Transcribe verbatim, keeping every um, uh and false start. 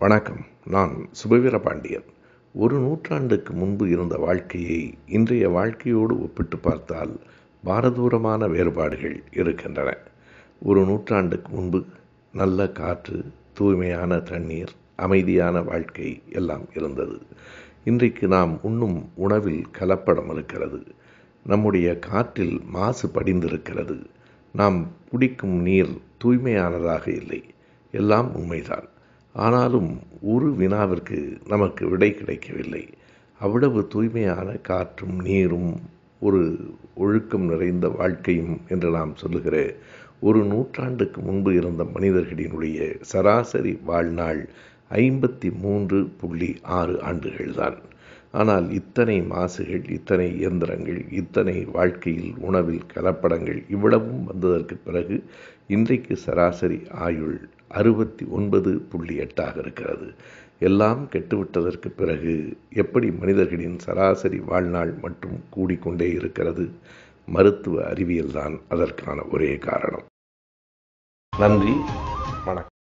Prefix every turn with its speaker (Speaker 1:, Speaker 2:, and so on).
Speaker 1: வணக்கம். நான் சுபவீரபாண்டியன். ஒரு நூற்றாண்டுக்கு முன்பு இருந்த வாழ்க்கையை இன்றைய வாழ்க்கையோடு ஒப்பிட்டு பார்த்தால் பாரதூரமான வேறுபாடுகள் இருக்கின்றன. ஒரு நூற்றாண்டுக்கு முன்பு நல்ல காற்று, தூய்மையான தண்ணீர், அமைதியான வாழ்க்கை எல்லாம் இருந்தது. இன்றைக்கு நாம் உண்ணும் உணவில் கலப்படம் இருக்கிறது. நம்முடைய காற்றில் மாசு படிந்திருக்கிறது. நாம் குடிக்கும் நீர் தூய்மையானதாக இல்லை. எல்லாம் உண்மைதான். ஆனாலும் ஒரு வினாவிற்கு நமக்கு விடை கிடைக்கவில்லை. அவ்வளவு தூய்மையான காற்றும் நீரும் ஒரு ஒழுக்கம் நிறைந்த வாழ்க்கையும் என்று நாம் சொல்லுகிற ஒரு நூற்றாண்டுக்கு முன்பு இருந்த மனிதர்களினுடைய சராசரி வாழ்நாள் ஐம்பத்தி மூன்று புள்ளி ஆறு ஆண்டுகள்தான். ஆனால் இத்தனை மாசுகள், இத்தனை இயந்திரங்கள், இத்தனை வாழ்க்கையில் உணவில் கலப்படங்கள் இவ்வளவும் வந்ததற்கு பிறகு இன்றைக்கு சராசரி ஆயுள் அறுபத்தி ஒன்பது புள்ளி எட்டாக இருக்கிறது. எல்லாம் கெட்டுவிட்டதற்கு பிறகு எப்படி மனிதர்களின் சராசரி வாழ்நாள் மட்டும் கூடிக்கொண்டே இருக்கிறது? மருத்துவ அறிவியல் தான் அதற்கான ஒரே காரணம். நன்றி, வணக்கம்.